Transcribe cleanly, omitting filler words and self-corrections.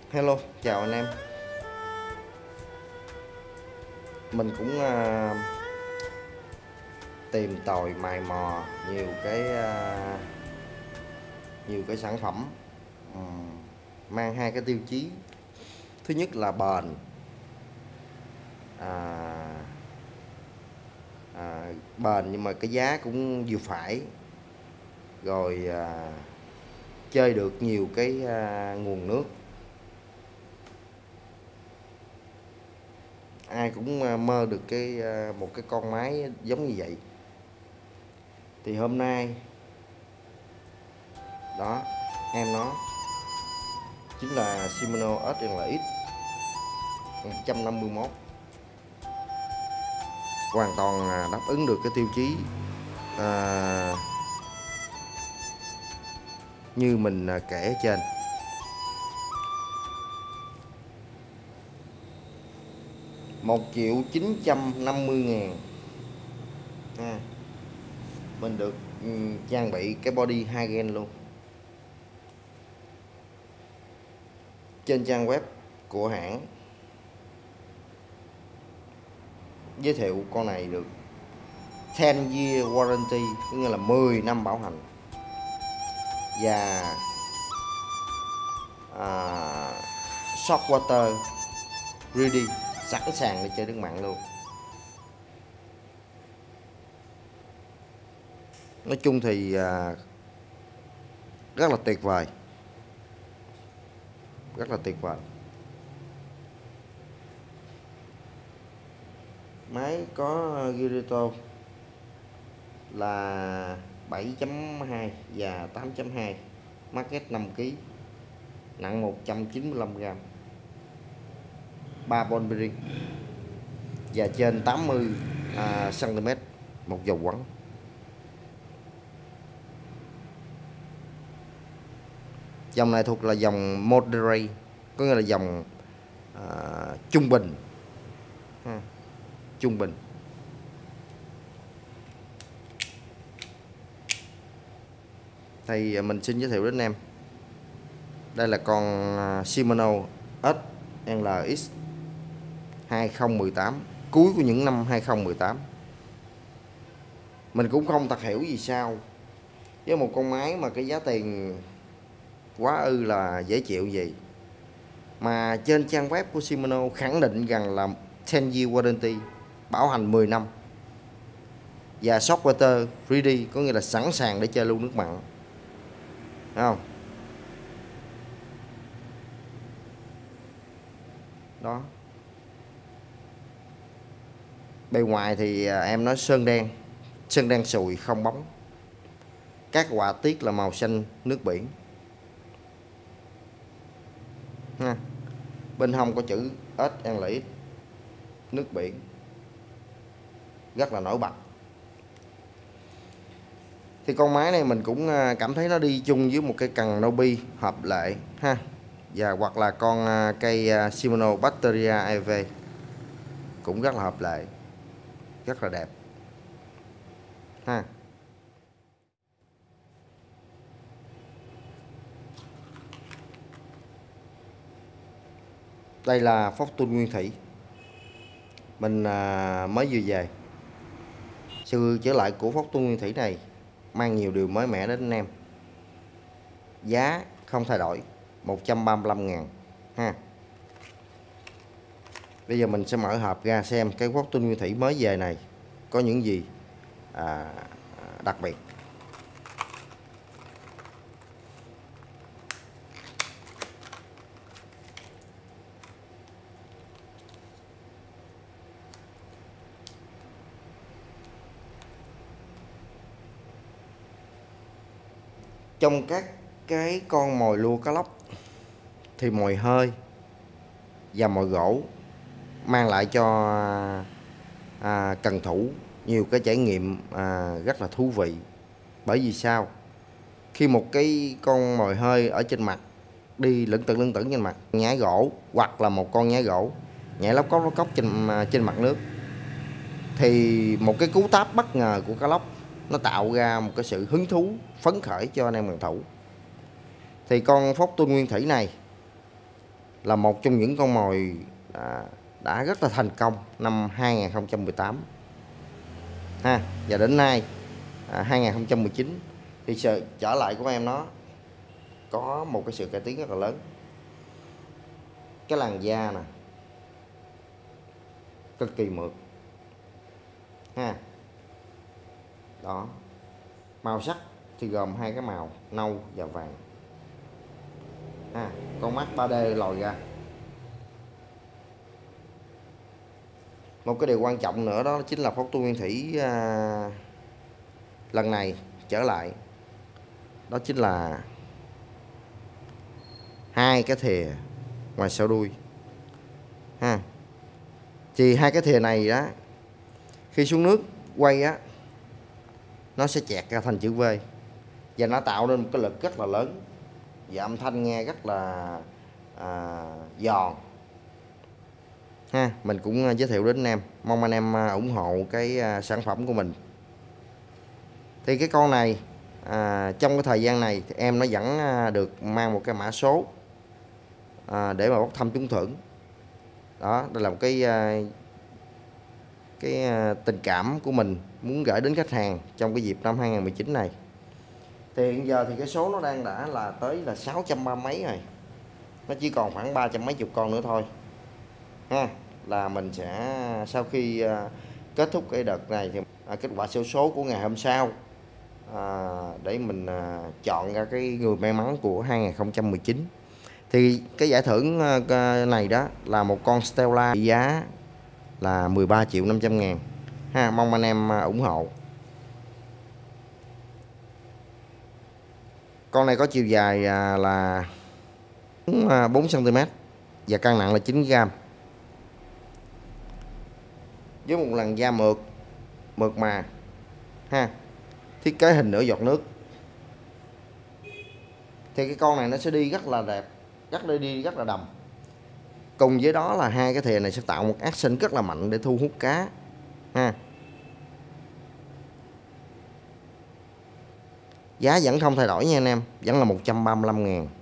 Hello, chào anh em. Mình cũng tìm tòi mày mò nhiều cái sản phẩm mang hai cái tiêu chí. Thứ nhất là bền, à, bền nhưng mà cái giá cũng vừa phải, rồi chơi được nhiều cái nguồn nước. Ai cũng mơ được một cái con máy giống như vậy. Thì hôm nay đó, em nó chính là Shimano SLX 151, hoàn toàn đáp ứng được cái tiêu chí như mình kể ở trên. $1.950.000 mình được trang bị cái body 2 gen luôn. Trên trang web của hãng giới thiệu con này được 10 year warranty, có nghĩa là 10 năm bảo hành, và short water ready, sẵn sàng để chơi nước mặn luôn. Nói chung thì rất là tuyệt vời, rất là tuyệt vời. Máy có Girato là 7.2 và 8.2, market 5 kg, nặng 195g, 3 ball bearing và trên 80 cm một dầu quấn. Dòng này thuộc là dòng moderate, có nghĩa là dòng trung bình trung bình. Thì mình xin giới thiệu đến em, đây là con Shimano SLX 2018, cuối của những năm 2018. Mình cũng không thật hiểu vì sao với một con máy mà cái giá tiền quá ư là dễ chịu gì mà trên trang web của Shimano khẳng định rằng là 10 year warranty, bảo hành 10 năm, và short water ready, có nghĩa là sẵn sàng để chơi luôn nước mặn. Thấy không? Đó. Bề ngoài thì em nói sơn đen sùi không bóng. Các họa tiết là màu xanh nước biển. Ha. Bên hông có chữ SLX nước biển, rất là nổi bật. Thì con máy này mình cũng cảm thấy nó đi chung với một cái cần Nobi hợp lệ ha, và hoặc là con cây Shimano Batteria EV cũng rất là hợp lệ, rất là đẹp ha. Đây là Fortune nguyên thủy, mình mới vừa về. Sự trở lại của Fortune nguyên thủy này mang nhiều điều mới mẻ đến anh em. Giá không thay đổi, 135.000 ha. Bây giờ mình sẽ mở hộp ra xem cái Fortune nguyên thủy mới về này có những gì đặc biệt. Trong các cái con mồi lua cá lóc thì mồi hơi và mồi gỗ mang lại cho cần thủ nhiều cái trải nghiệm rất là thú vị. Bởi vì sao? Khi một cái con mồi hơi ở trên mặt đi lững thững trên mặt, nhái gỗ hoặc là một con nhái gỗ nhảy lóc cốc trên mặt nước, thì một cái cú táp bất ngờ của cá lóc nó tạo ra một cái sự hứng thú phấn khởi cho anh em cần thủ. Thì con Fortune nguyên thủy này là một trong những con mồi đã rất là thành công năm 2018 ha, và đến nay 2019 thì sự trở lại của em nó có một cái sự cải tiến rất là lớn. Cái làn da nè cực kỳ mượt ha, đó, màu sắc thì gồm hai cái màu nâu và vàng ha. Con mắt 3D lòi ra. Một cái điều quan trọng nữa đó chính là Phóc Tu Nguyên Thủy lần này trở lại, đó chính là hai cái thìa ngoài sau đuôi ha. Thì hai cái thìa này đó, khi xuống nước quay á, nó sẽ chẹt ra thành chữ V và nó tạo nên một cái lực rất là lớn và âm thanh nghe rất là giòn ha. Mình cũng giới thiệu đến anh em, mong anh em ủng hộ cái sản phẩm của mình. Thì cái con này trong cái thời gian này thì em nó vẫn được mang một cái mã số để mà bốc thăm trúng thưởng. Đó, đây là một cái tình cảm của mình muốn gửi đến khách hàng trong cái dịp năm 2019 này. Thì hiện giờ thì cái số nó đang đã là tới là 630 mấy rồi, nó chỉ còn khoảng 300 mấy chục con nữa thôi ha, là mình sẽ sau khi kết thúc cái đợt này thì kết quả xổ số của ngày hôm sau để mình chọn ra cái người may mắn của 2019. Thì cái giải thưởng này đó là một con Stella giá là 13.500.000 ha, mong anh em ủng hộ. Con này có chiều dài là 4 cm và cân nặng là 9 gram, với một làn da mượt mà ha, thiết kế hình nửa giọt nước. Thì cái con này nó sẽ đi rất là đẹp, đi rất là đầm. Cùng với đó là hai cái thìa này sẽ tạo một action rất là mạnh để thu hút cá ha. Giá vẫn không thay đổi nha anh em, vẫn là 135.000.